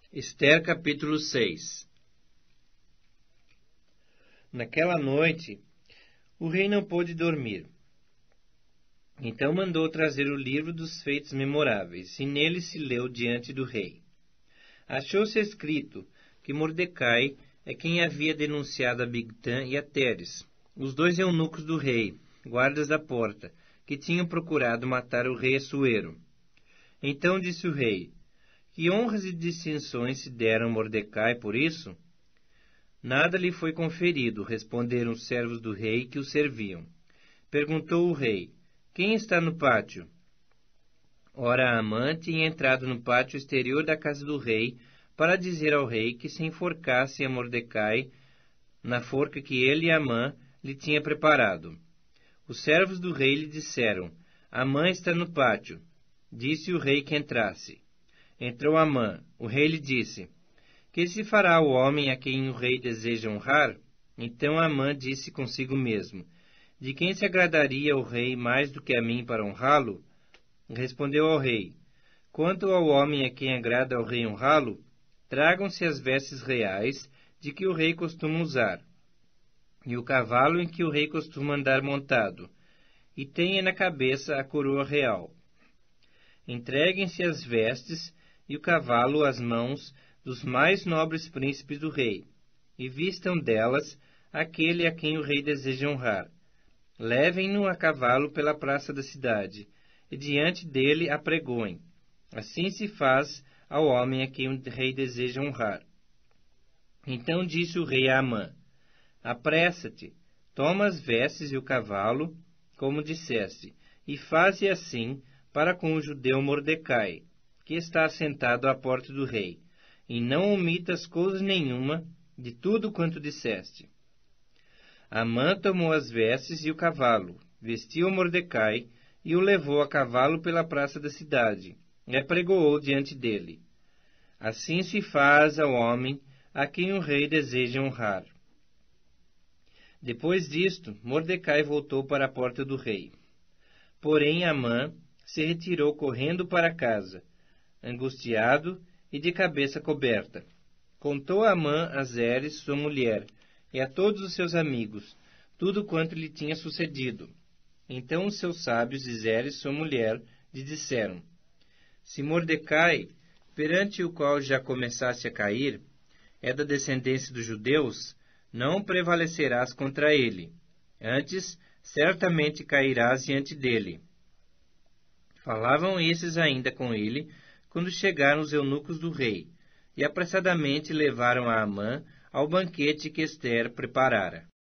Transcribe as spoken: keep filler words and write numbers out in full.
Ester capítulo seis. Naquela noite, o rei não pôde dormir. Então mandou trazer o livro dos feitos memoráveis, e nele se leu diante do rei. Achou-se escrito que Mordecai é quem havia denunciado a Bigtã e a Teres, os dois eunucos do rei, guardas da porta, que tinham procurado matar o rei Assuero. Então disse o rei: que honras e distinções se deram a Mordecai por isso? Nada lhe foi conferido, responderam os servos do rei que o serviam. Perguntou o rei: quem está no pátio? Ora, Amã tinha entrado no pátio exterior da casa do rei para dizer ao rei que se enforcasse a Mordecai na forca que ele e Amã lhe tinha preparado. Os servos do rei lhe disseram: Amã está no pátio. Disse o rei que entrasse. Entrou Amã. O rei lhe disse: que se fará o homem a quem o rei deseja honrar? Então Amã disse consigo mesmo: de quem se agradaria o rei mais do que a mim para honrá-lo? Respondeu ao rei: quanto ao homem a quem agrada ao rei honrá-lo, tragam-se as vestes reais de que o rei costuma usar, e o cavalo em que o rei costuma andar montado, e tenha na cabeça a coroa real. Entreguem-se as vestes e o cavalo às mãos dos mais nobres príncipes do rei, e vistam delas aquele a quem o rei deseja honrar. Levem-no a cavalo pela praça da cidade, e diante dele apregoem. Assim se faz ao homem a quem o rei deseja honrar. Então disse o rei a Amã: apressa-te, toma as vestes e o cavalo, como disseste, e faze assim para com o judeu Mordecai, que está assentado à porta do rei, e não omitas coisa nenhuma de tudo quanto disseste. Amã tomou as vestes e o cavalo, vestiu Mordecai e o levou a cavalo pela praça da cidade, e apregoou diante dele. Assim se faz ao homem a quem o rei deseja honrar. Depois disto, Mordecai voltou para a porta do rei. Porém Amã se retirou correndo para casa, angustiado e de cabeça coberta. Contou a Amã a Zeres, sua mulher, e a todos os seus amigos, tudo quanto lhe tinha sucedido. Então os seus sábios e Zeres, sua mulher, lhe disseram: se Mordecai, perante o qual já começasse a cair, é da descendência dos judeus, não prevalecerás contra ele. Antes, certamente cairás diante dele. Falavam esses ainda com ele, quando chegaram os eunucos do rei, e apressadamente levaram a Amã ao banquete que Ester preparara.